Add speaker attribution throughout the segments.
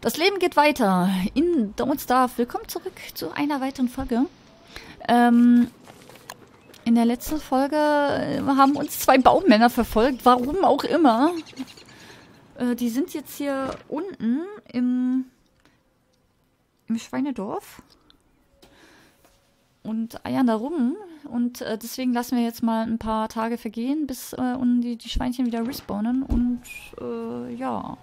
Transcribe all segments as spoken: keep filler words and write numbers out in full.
Speaker 1: Das Leben geht weiter in Don't Starve. Willkommen zurück zu einer weiteren Folge. Ähm, in der letzten Folge haben uns zwei Baummänner verfolgt, warum auch immer. Äh, die sind jetzt hier unten im, im Schweinedorf und eiern da rum. Und äh, deswegen lassen wir jetzt mal ein paar Tage vergehen, bis äh, und die, die Schweinchen wieder respawnen. Und äh, ja...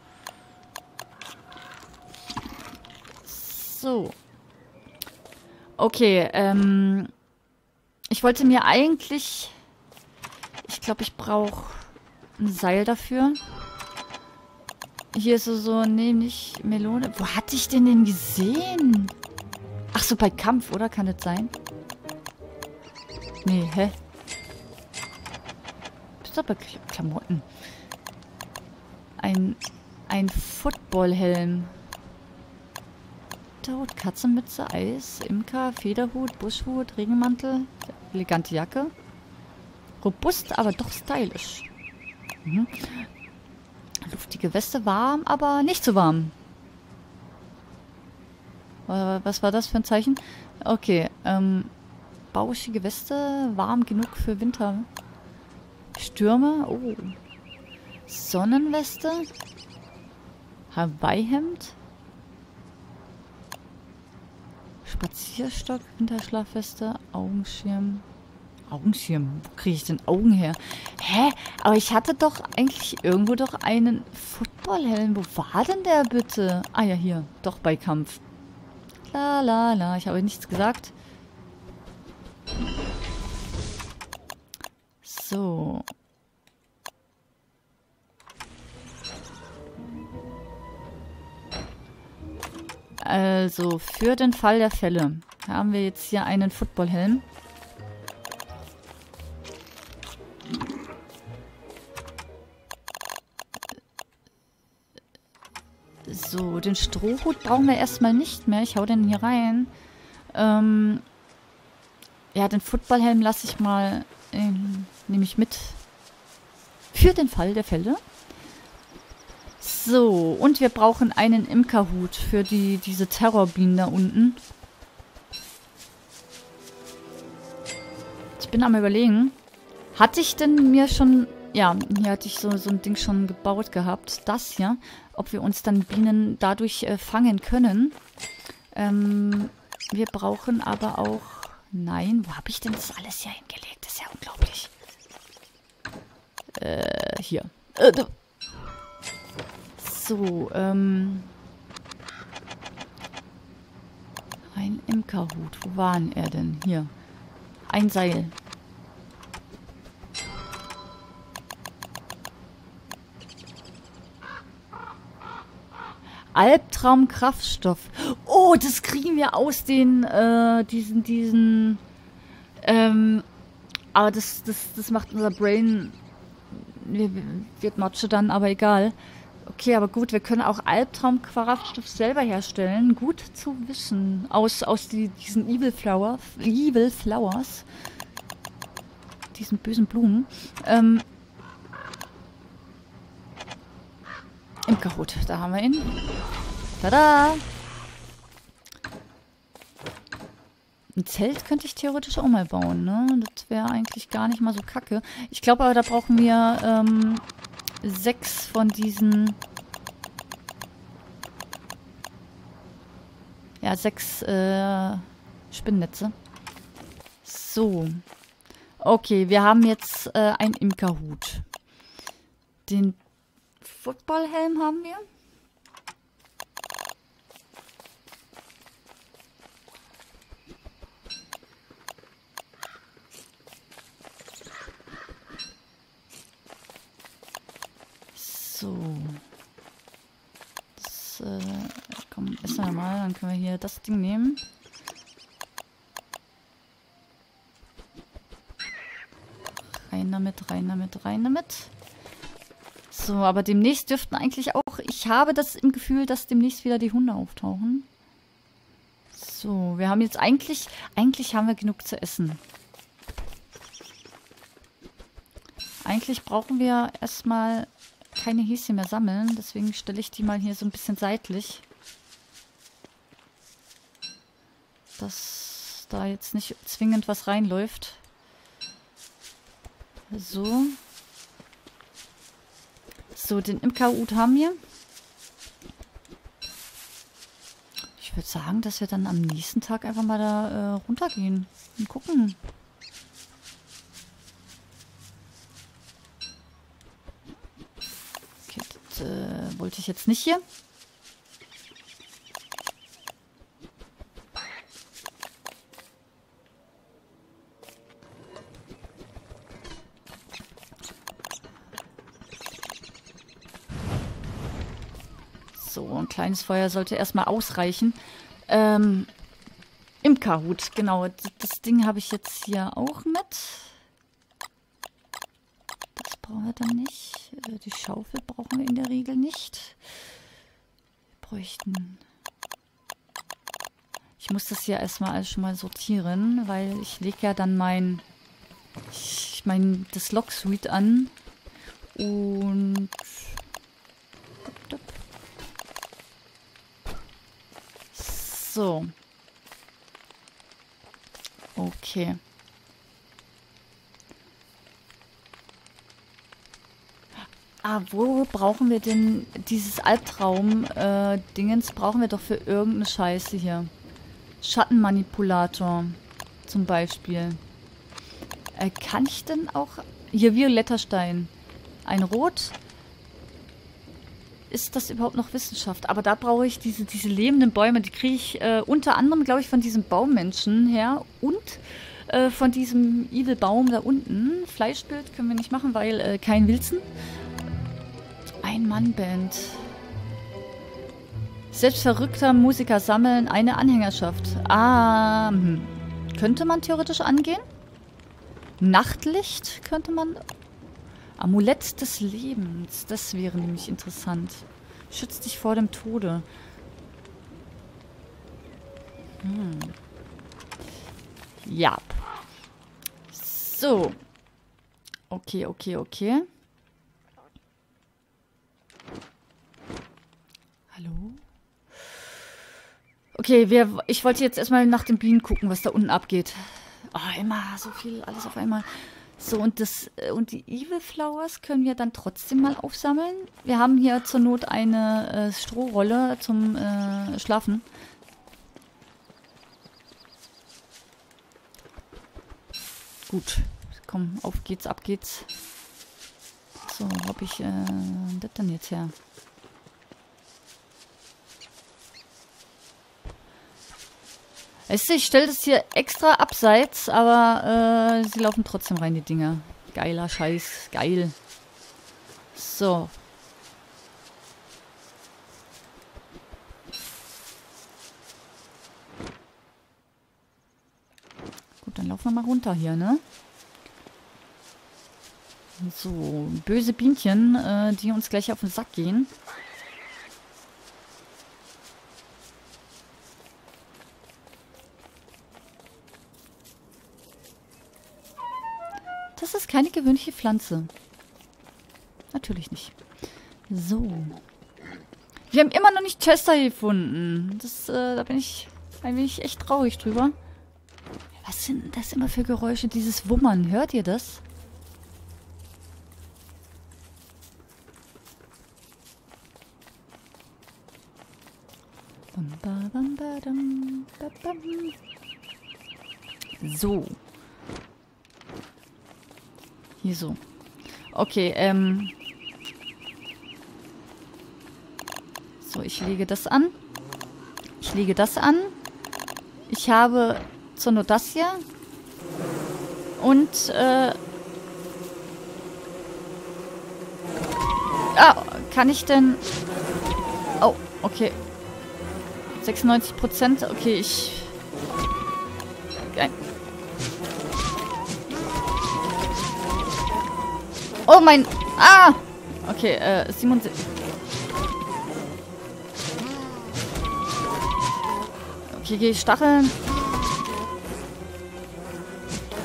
Speaker 1: So. Okay, ähm. Ich wollte mir eigentlich... Ich glaube, ich brauche ein Seil dafür. Hier ist so, so, nee, nicht Melone. Wo hatte ich denn den gesehen? Ach so, bei Kampf, oder? Kann das sein? Nee, hä? Bist du bei Klamotten? Ein... Ein Footballhelm. Hut, Katzenmütze, Eis, Imker, Federhut, Buschhut, Regenmantel, elegante Jacke. Robust, aber doch stylisch. Mhm. Luftige Weste, warm, aber nicht so warm. Was war das für ein Zeichen? Okay, ähm, bauschige Weste, warm genug für Winter. Stürme, oh. Sonnenweste, Hawaii-Hemd. Spazierstock, Winterschlafweste, Augenschirm. Augenschirm? Wo kriege ich denn Augen her? Hä? Aber ich hatte doch eigentlich irgendwo doch einen Footballhelm. Wo war denn der bitte? Ah ja, hier. Doch bei Kampf. La la la. Ich habe nichts gesagt. So. Also, für den Fall der Fälle haben wir jetzt hier einen Footballhelm. So, den Strohhut brauchen wir erstmal nicht mehr. Ich hau den hier rein. Ähm, ja, den Footballhelm lasse ich mal, ähm, nehme ich mit. Für den Fall der Fälle. So, und wir brauchen einen Imkerhut für die, diese Terrorbienen da unten. Ich bin am Überlegen, hatte ich denn mir schon, ja, hier hatte ich so, so ein Ding schon gebaut gehabt, das hier, ob wir uns dann Bienen dadurch äh, fangen können. Ähm, wir brauchen aber auch, nein, wo habe ich denn das alles hier hingelegt? Das ist ja unglaublich. Äh, hier. Äh, So, ähm... ein Imkerhut. Wo war denn er denn? Hier. Ein Seil. Albtraumkraftstoff. Oh, das kriegen wir aus den, äh, diesen, diesen, ähm, aber das, das, das macht unser Brain, wird Matsche dann, aber egal. Okay, aber gut, wir können auch Albtraumkraftstoff selber herstellen. Gut zu wissen. Aus, aus die, diesen Evil Flower, Evil Flowers. Diesen bösen Blumen. Ähm, Imkerhut, da haben wir ihn. Tada! Ein Zelt könnte ich theoretisch auch mal bauen, ne? Das wäre eigentlich gar nicht mal so kacke. Ich glaube aber, da brauchen wir, ähm... sechs von diesen, ja, sechs äh, Spinnnetze. So. Okay, wir haben jetzt äh, einen Imkerhut. Den Footballhelm haben wir. So. Das, äh, komm, essen wir mal. Dann können wir hier das Ding nehmen. Rein damit, rein damit, rein damit. So, aber demnächst dürften eigentlich auch... Ich habe das im Gefühl, dass demnächst wieder die Hunde auftauchen. So, wir haben jetzt eigentlich... Eigentlich haben wir genug zu essen. Eigentlich brauchen wir erstmal keine Häschen mehr sammeln. Deswegen stelle ich die mal hier so ein bisschen seitlich. Dass da jetzt nicht zwingend was reinläuft. So. So, den Imkerhut haben wir. Ich würde sagen, dass wir dann am nächsten Tag einfach mal da äh, runtergehen und gucken. Okay, das äh, wollte ich jetzt nicht hier. So, ein kleines Feuer sollte erstmal ausreichen. Ähm, Imkerhut, genau. Das Ding habe ich jetzt hier auch mit. Das brauchen wir dann nicht. Die Schaufel brauchen wir in der Regel nicht. Wir bräuchten... Ich muss das hier erstmal alles schon mal sortieren, weil ich lege ja dann mein... Ich meine, das Lock-Suite an. Und... So. Okay. Ah, wo brauchen wir denn dieses Albtraum-Dingens? Äh, brauchen wir doch für irgendeine Scheiße hier. Schattenmanipulator zum Beispiel. Äh, kann ich denn auch... Hier, violetter Stein. Ein Rot... Ist das überhaupt noch Wissenschaft? Aber da brauche ich diese, diese lebenden Bäume. Die kriege ich äh, unter anderem, glaube ich, von diesem Baummenschen her. Und äh, von diesem Evil-Baum da unten. Fleischbild können wir nicht machen, weil äh, kein Wilson. Ein-Mann-Band. Selbstverrückter Musiker sammeln eine Anhängerschaft. Ah, hm. Könnte man theoretisch angehen? Nachtlicht könnte man... Amulett des Lebens. Das wäre nämlich interessant. Schützt dich vor dem Tode. Hm. Ja. So. Okay, okay, okay. Hallo? Okay, wir, ich wollte jetzt erstmal nach den Bienen gucken, was da unten abgeht. Oh, immer so viel, alles auf einmal. So, und das und die Evil Flowers können wir dann trotzdem mal aufsammeln. Wir haben hier zur Not eine äh, Strohrolle zum äh, Schlafen. Gut, komm, auf geht's, ab geht's. So, wo hab ich äh, das denn jetzt her? Weißt du, ich stelle das hier extra abseits, aber äh, sie laufen trotzdem rein, die Dinger. Geiler Scheiß, geil. So. Gut, dann laufen wir mal runter hier, ne? So, böse Bienchen, äh, die uns gleich auf den Sack gehen. Das ist keine gewöhnliche Pflanze. Natürlich nicht. So. Wir haben immer noch nicht Chester gefunden. Das, äh, da bin ich ein wenig echt traurig drüber. Was sind denn das immer für Geräusche? Dieses Wummern. Hört ihr das? So. Hier so. Okay, ähm. So, ich lege das an. Ich lege das an. Ich habe zur Not das hier. Und, äh. Ah, kann ich denn... Oh, okay. sechsundneunzig Prozent. Okay, ich... Geil. Oh mein... Ah! Okay, äh, siebenundsiebzig... Okay, gehe ich Stacheln.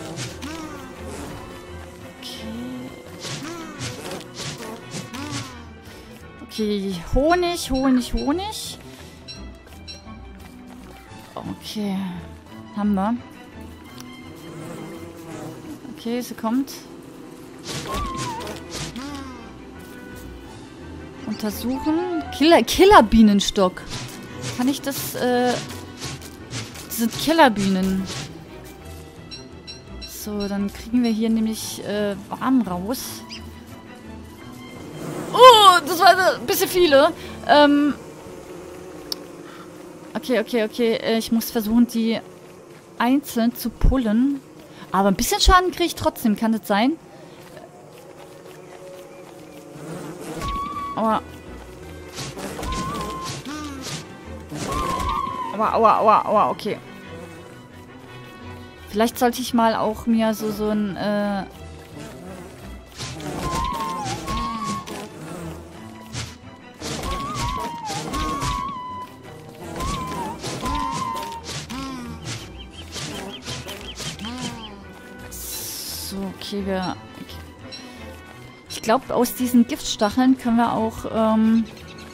Speaker 1: Okay. Okay, Honig, Honig, Honig. Okay, haben wir. Okay, sie kommt. Untersuchen. Killer, Killerbienenstock. Kann ich das, äh... Das sind Killerbienen. So, dann kriegen wir hier nämlich, äh, warm raus. Oh, das war ein bisschen viele. Ähm... Okay, okay, okay. Äh, ich muss versuchen, die einzeln zu pullen. Aber ein bisschen Schaden kriege ich trotzdem. Kann das sein? Aua. Aua, aua, aua, aua. Okay. Vielleicht sollte ich mal auch mir so, so ein, äh... So, okay, wir... Ich glaube, aus diesen Giftstacheln können wir auch, ähm...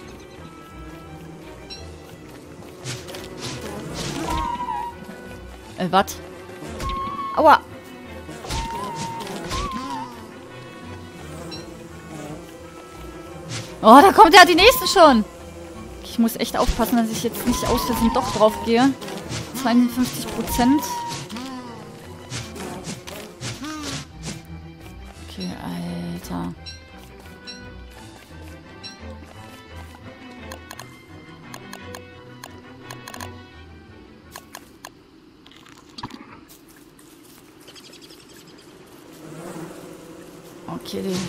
Speaker 1: Äh, was? Aua! Oh, da kommt ja die nächste schon! Ich muss echt aufpassen, dass ich jetzt nicht aus Versehen doch drauf gehe. zweiundfünfzig Prozent. Okay, Alter. Okay, die...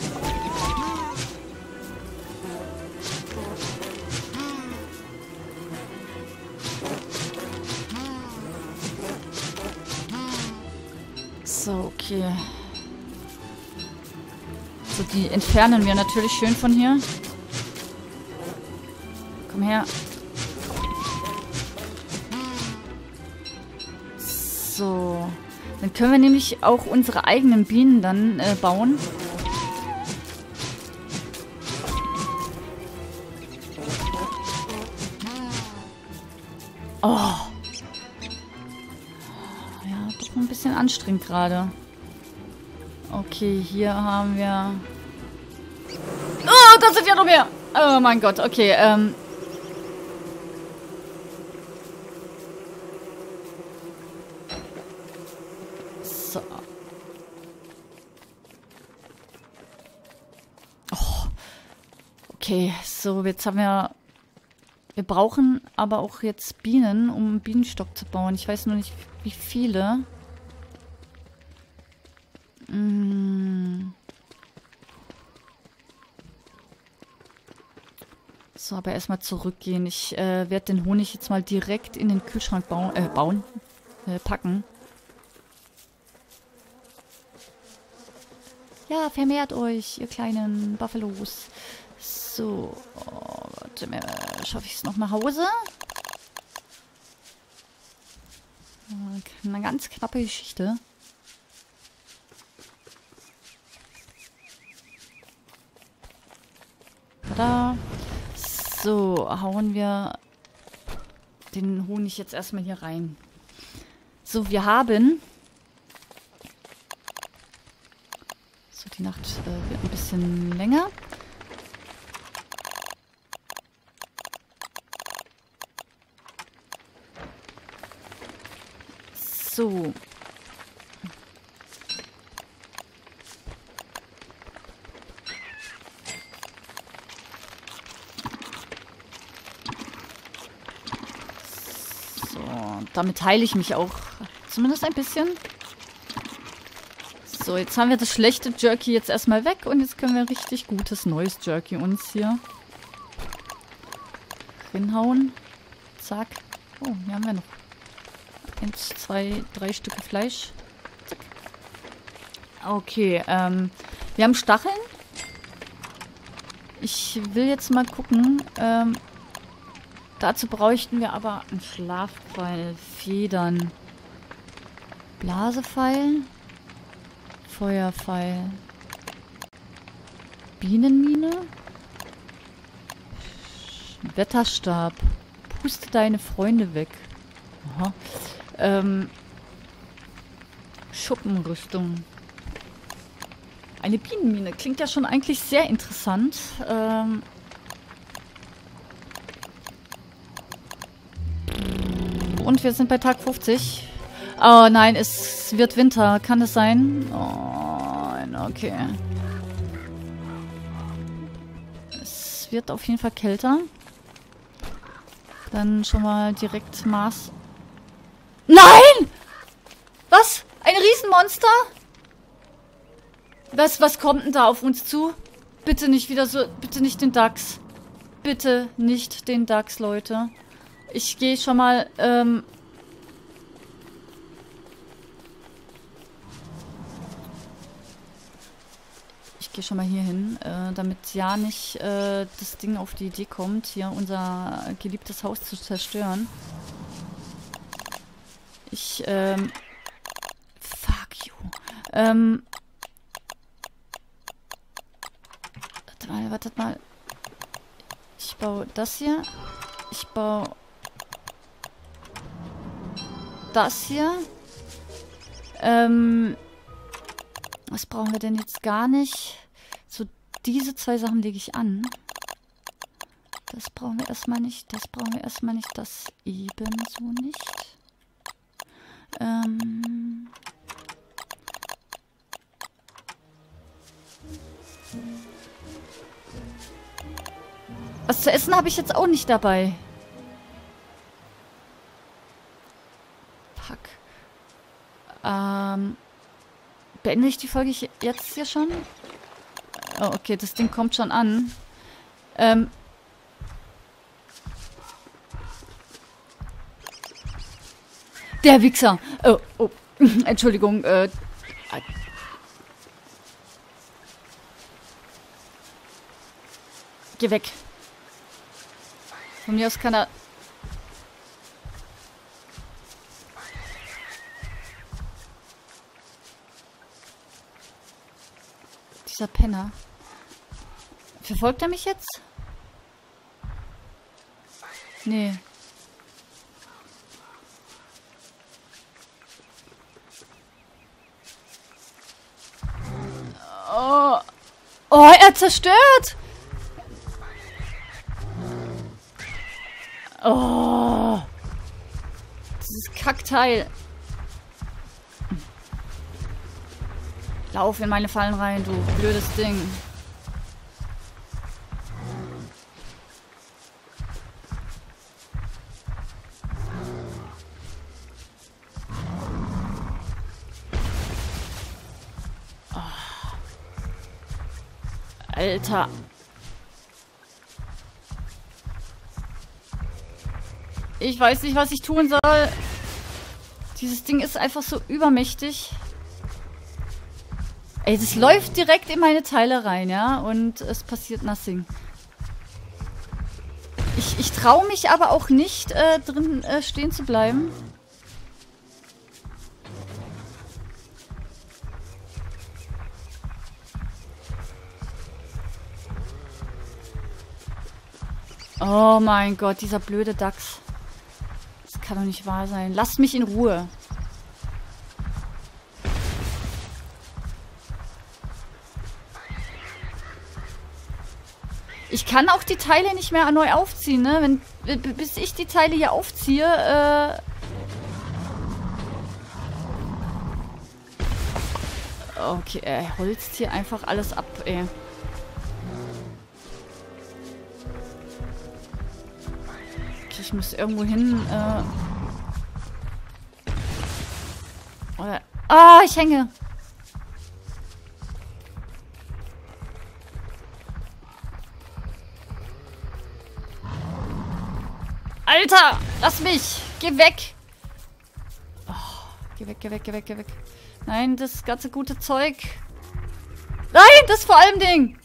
Speaker 1: So, okay. So, die entfernen wir natürlich schön von hier. Komm her. So. Dann können wir nämlich auch unsere eigenen Bienen dann äh, bauen. Oh. Ja, doch ein bisschen anstrengend gerade. Okay, hier haben wir... Oh, da sind ja noch mehr! Oh mein Gott, okay, ähm... So. Oh. Okay, so, jetzt haben wir... Wir brauchen aber auch jetzt Bienen, um einen Bienenstock zu bauen. Ich weiß nur nicht, wie viele. Mm. So, aber erstmal zurückgehen. Ich äh, werde den Honig jetzt mal direkt in den Kühlschrank bauen, äh, bauen äh, packen. Ja, vermehrt euch, ihr kleinen Buffalos. So, oh, warte mal, schaffe ich es noch nach Hause? Eine ganz knappe Geschichte. Tada. So, hauen wir den Honig jetzt erstmal hier rein. So, wir haben... So, die Nacht äh, wird ein bisschen länger. So. So, damit heile ich mich auch. Zumindest ein bisschen. So, jetzt haben wir das schlechte Jerky jetzt erstmal weg und jetzt können wir richtig gutes neues Jerky uns hier hinhauen. Zack. Oh, hier haben wir noch eins, zwei, drei Stücke Fleisch. Zack. Okay, ähm, wir haben Stacheln. Ich will jetzt mal gucken. Ähm, dazu bräuchten wir aber einen Schlafpfeil, Federn, Blasepfeil, Feuerpfeil, Bienenmine. Wetterstab. Puste deine Freunde weg. Aha. Ähm. Schuppenrüstung. Eine Bienenmine. Klingt ja schon eigentlich sehr interessant. Ähm. Und wir sind bei Tag fünfzig. Oh nein, es wird Winter. Kann es sein? Oh, okay. Es wird auf jeden Fall kälter. Dann schon mal direkt Maß. Nein! Was? Ein Riesenmonster? Was, was kommt denn da auf uns zu? Bitte nicht wieder so... Bitte nicht den Dachs. Bitte nicht den Dachs, Leute. Ich gehe schon mal... Ähm ich gehe schon mal hier hin, äh, damit ja nicht äh, das Ding auf die Idee kommt, hier unser geliebtes Haus zu zerstören. Ich, ähm... Fuck you. Ähm... Warte mal, wartet mal. Ich baue das hier. Ich baue... das hier. Ähm... Was brauchen wir denn jetzt gar nicht? So, diese zwei Sachen lege ich an. Das brauchen wir erstmal nicht. Das brauchen wir erstmal nicht. Das ebenso nicht. Ähm... Was zu essen habe ich jetzt auch nicht dabei. Fuck. Ähm... Beende ich die Folge jetzt hier schon? Oh, okay, das Ding kommt schon an. Ähm... Der Wichser. Oh, oh. Entschuldigung. Äh, geh weg. Von mir aus kann er... Dieser Penner. Verfolgt er mich jetzt? Nee. Oh. Oh, er zerstört! Oh. Dieses Kackteil. Lauf in meine Fallen rein, du blödes Ding. Oh. Alter. Ich weiß nicht, was ich tun soll. Dieses Ding ist einfach so übermächtig. Ey, das läuft direkt in meine Teile rein, ja? Und es passiert nothing. Ich, ich traue mich aber auch nicht, äh, drin äh, stehen zu bleiben. Oh mein Gott, dieser blöde Dachs. Das kann doch nicht wahr sein. Lasst mich in Ruhe. Ich kann auch die Teile nicht mehr neu aufziehen, ne? Wenn, bis ich die Teile hier aufziehe, äh... Okay, er holzt hier einfach alles ab, ey. Okay, ich muss irgendwo hin, äh... Oder... Ah, ich hänge! Alter, lass mich! Geh weg! Oh, geh weg, geh weg, geh weg, geh weg. Nein, das ganze gute Zeug. Nein, das vor allem Ding!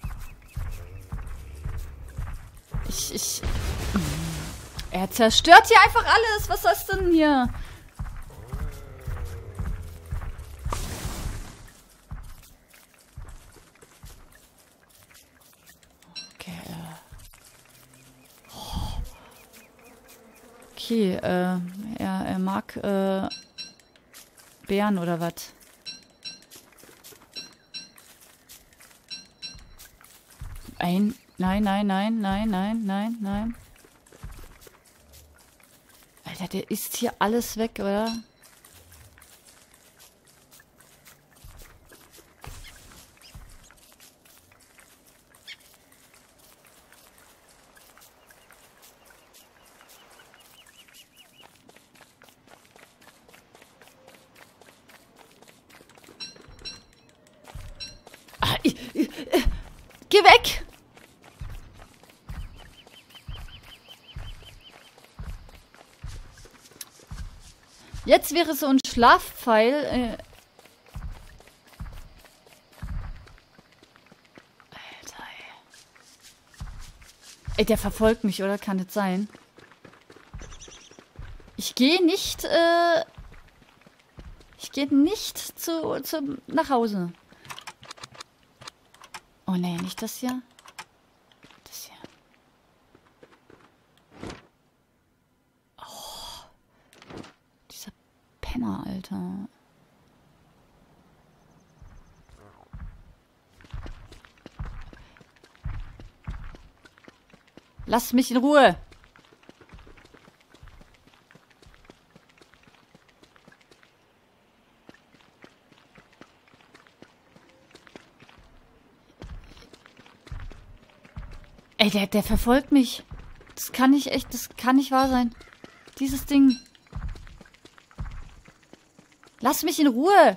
Speaker 1: Ich, ich... Er zerstört hier einfach alles. Was ist das denn hier? Okay. Oh. Okay, äh, er, er mag, äh, Bären oder was? Ein, nein, nein, nein, nein, nein, nein, nein. Alter, der isst hier alles weg, oder? Ah, ich, ich, äh, geh weg! Jetzt wäre so ein Schlafpfeil. Äh Alter, ey. Ey, der verfolgt mich, oder? Kann das sein? Ich gehe nicht, äh... Ich gehe nicht zu, zu... nach Hause. Oh, nee, nicht das hier. Das hier. Oh. Dieser Penner, Alter. Lass mich in Ruhe. Ey, der, der verfolgt mich. Das kann nicht echt, das kann nicht wahr sein. Dieses Ding. Lass mich in Ruhe.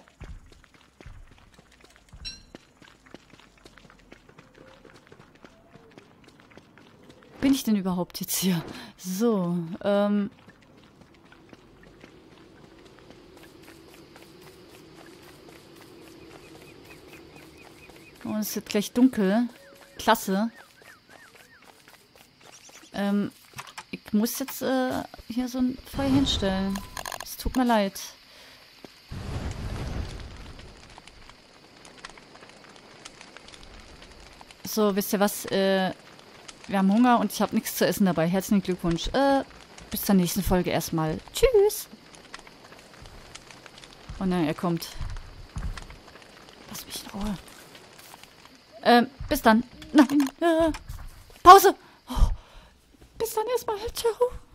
Speaker 1: Bin ich denn überhaupt jetzt hier? So, ähm... Oh, es wird gleich dunkel. Klasse. Ähm, ich muss jetzt äh, hier so ein Feuer hinstellen. Es tut mir leid. So, wisst ihr was? Äh, wir haben Hunger und ich habe nichts zu essen dabei. Herzlichen Glückwunsch. Äh, bis zur nächsten Folge erstmal. Tschüss. Oh nein, er kommt. Lass mich in Ruhe. Ähm, bis dann. Nein. Äh, Pause. Oh. Bis dann erstmal. Ciao.